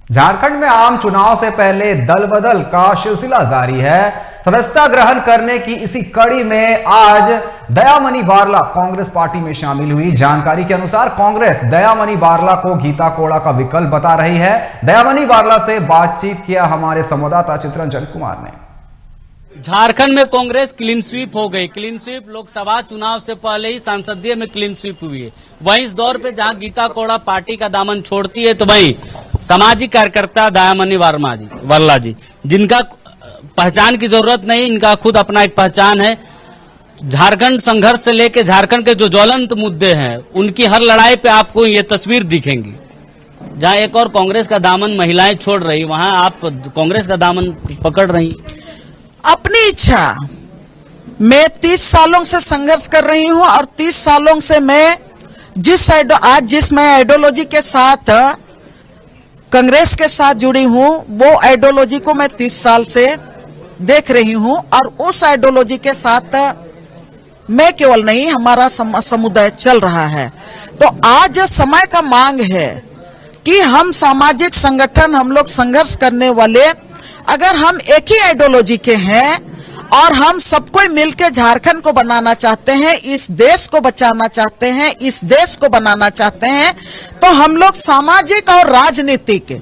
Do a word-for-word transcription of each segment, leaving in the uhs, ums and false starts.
झारखंड में आम चुनाव से पहले दल बदल का सिलसिला जारी है। सदस्यता ग्रहण करने की इसी कड़ी में आज दयामनी बारला कांग्रेस पार्टी में शामिल हुई। जानकारी के अनुसार कांग्रेस दयामनी बारला को गीता कोड़ा का विकल्प बता रही है। दयामनी बारला से बातचीत किया हमारे संवाददाता चित्रंजन कुमार ने। झारखंड में कांग्रेस क्लीन स्वीप हो गई। क्लीन स्वीप लोकसभा चुनाव से पहले ही संसदीय में क्लीन स्वीप हुई है। वहीं इस दौर पे जहां गीता कोड़ा पार्टी का दामन छोड़ती है, तो वहीं सामाजिक कार्यकर्ता दयामनी वर्मा जी वर्ला जी, जिनका पहचान की जरूरत नहीं, इनका खुद अपना एक पहचान है। झारखंड संघर्ष से लेकर झारखंड के जो ज्वलंत मुद्दे हैं, उनकी हर लड़ाई पे आपको ये तस्वीर दिखेंगी। जहां एक और कांग्रेस का दामन महिलाएं छोड़ रही, वहां आप कांग्रेस का दामन पकड़ रही। अपनी इच्छा, मैं तीस सालों से संघर्ष कर रही हूं और तीस सालों से मैं जिस आज जिस मैं आइडियोलॉजी के साथ कांग्रेस के साथ जुड़ी हूं, वो आइडियोलॉजी को मैं तीस साल से देख रही हूं और उस आइडियोलॉजी के साथ मैं केवल नहीं, हमारा समुदाय चल रहा है। तो आज समय का मांग है कि हम सामाजिक संगठन, हम लोग संघर्ष करने वाले, अगर हम एक ही आइडियोलॉजी के हैं और हम सबको मिलकर झारखंड को बनाना चाहते हैं, इस देश को बचाना चाहते हैं, इस देश को बनाना चाहते हैं, तो हम लोग सामाजिक और राजनीतिक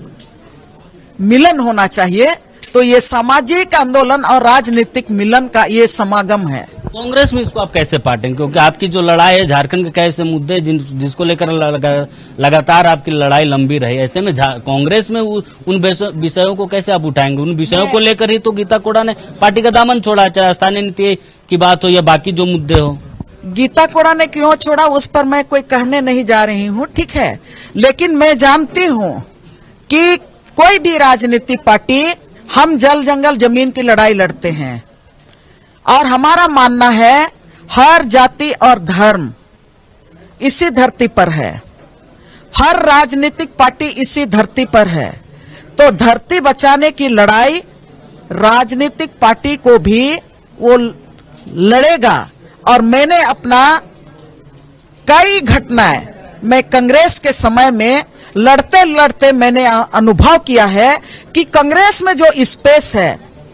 मिलन होना चाहिए। तो ये सामाजिक आंदोलन और राजनीतिक मिलन का ये समागम है। कांग्रेस में इसको आप कैसे पाटेंगे, क्योंकि आपकी जो लड़ाई है झारखंड के कैसे मुद्दे जिन जिसको लेकर लगा, लगातार आपकी लड़ाई लंबी रही, ऐसे में कांग्रेस में उन विषयों को कैसे आप उठाएंगे? उन विषयों को लेकर ही तो गीता कोड़ा ने पार्टी का दामन छोड़ा, चाहे स्थानीय नीति की बात हो या बाकी जो मुद्दे हो। गीता कोड़ा ने क्यों छोड़ा उस पर मैं कोई कहने नहीं जा रही हूँ, ठीक है, लेकिन मैं जानती हूँ कि कोई भी राजनीतिक पार्टी, हम जल जंगल जमीन की लड़ाई लड़ते हैं और हमारा मानना है हर जाति और धर्म इसी धरती पर है, हर राजनीतिक पार्टी इसी धरती पर है। तो धरती बचाने की लड़ाई राजनीतिक पार्टी को भी वो लड़ेगा। और मैंने अपना कई घटनाएं मैं कांग्रेस के समय में लड़ते लड़ते मैंने अनुभव किया है कि कांग्रेस में जो स्पेस है,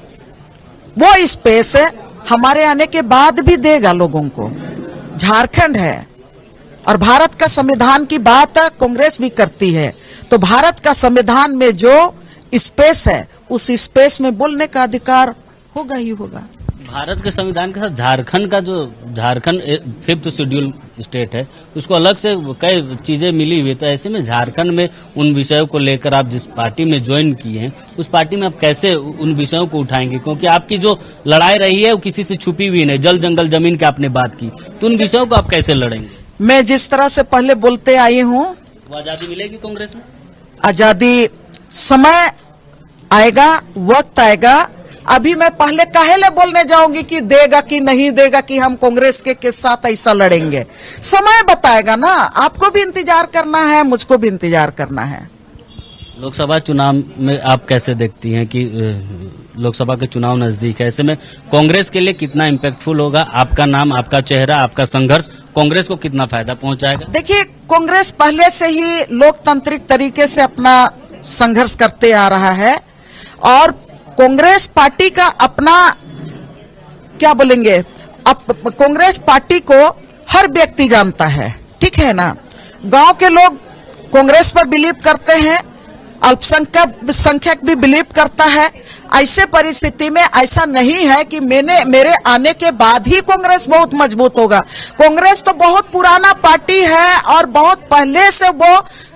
वो स्पेस हमारे आने के बाद भी देगा लोगों को। झारखंड है और भारत का संविधान की बात कांग्रेस भी करती है, तो भारत का संविधान में जो स्पेस है, उस स्पेस में बोलने का अधिकार होगा ही होगा। भारत के संविधान के साथ झारखंड का जो झारखंड फिफ्थ शेड्यूल स्टेट है, उसको अलग से कई चीजें मिली हुई, तो ऐसे में झारखंड में उन विषयों को लेकर आप जिस पार्टी में ज्वाइन किए हैं, उस पार्टी में आप कैसे उन विषयों को उठाएंगे? क्योंकि आपकी जो लड़ाई रही है वो किसी से छुपी हुई नहीं। जल जंगल जमीन की आपने बात की, तो उन विषयों को आप कैसे लड़ेंगे? मैं जिस तरह से पहले बोलते आई हूँ, वो आजादी मिलेगी कांग्रेस में? आजादी समय आएगा, वक्त आएगा। अभी मैं पहले काहेले बोलने जाऊंगी कि देगा कि नहीं देगा, कि हम कांग्रेस के, के साथ ऐसा लड़ेंगे। समय बताएगा ना, आपको भी इंतजार करना है, मुझको भी इंतजार करना है। लोकसभा चुनाव में आप कैसे देखती हैं कि लोकसभा के चुनाव नजदीक है, ऐसे में कांग्रेस के लिए कितना इम्पैक्टफुल होगा आपका नाम, आपका चेहरा, आपका संघर्ष कांग्रेस को कितना फायदा पहुंचाएगा? देखिए, कांग्रेस पहले से ही लोकतांत्रिक तरीके से अपना संघर्ष करते आ रहा है और कांग्रेस पार्टी का अपना क्या बोलेंगे, अब कांग्रेस पार्टी को हर व्यक्ति जानता है, ठीक है ना। गांव के लोग कांग्रेस पर बिलीव करते हैं, अल्पसंख्यक संख्यक भी बिलीव करता है। ऐसे परिस्थिति में ऐसा नहीं है कि मैंने मेरे आने के बाद ही कांग्रेस बहुत मजबूत होगा। कांग्रेस तो बहुत पुराना पार्टी है और बहुत पहले से वो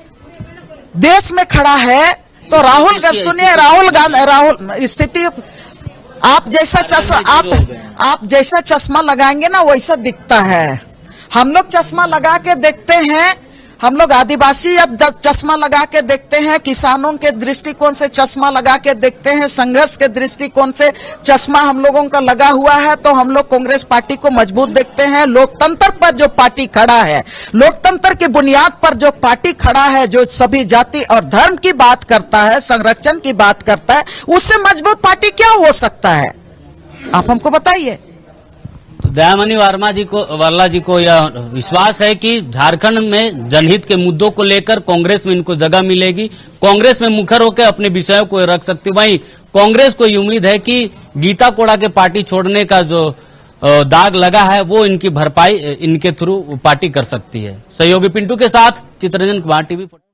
देश में खड़ा है। तो राहुल गांधी, सुनिए, राहुल गांधी, राहुल स्थिति, आप जैसा चश्मा आप आप जैसा चश्मा लगाएंगे ना, वैसा दिखता है। हम लोग चश्मा लगा के देखते हैं, हम लोग आदिवासी अब चश्मा लगा के देखते हैं, किसानों के दृष्टिकोण से चश्मा लगा के देखते हैं, संघर्ष के दृष्टिकोण से चश्मा हम लोगों का लगा हुआ है। तो हम लोग कांग्रेस पार्टी को मजबूत देखते हैं। लोकतंत्र पर जो पार्टी खड़ा है, लोकतंत्र की बुनियाद पर जो पार्टी खड़ा है, जो सभी जाति और धर्म की बात करता है, संरक्षण की बात करता है, उससे मजबूत पार्टी क्या हो सकता है? आप हमको बताइए। तो दयामनी वर्मा जी को वर्ला जी को यह विश्वास है कि झारखंड में जनहित के मुद्दों को लेकर कांग्रेस में इनको जगह मिलेगी, कांग्रेस में मुखर होकर अपने विषयों को रख सकती। वहीं कांग्रेस को ये उम्मीद है कि गीता कोड़ा के पार्टी छोड़ने का जो दाग लगा है वो इनकी भरपाई इनके थ्रू पार्टी कर सकती है। सहयोगी पिंटू के साथ चित्ररंजन कुमार, टीवी।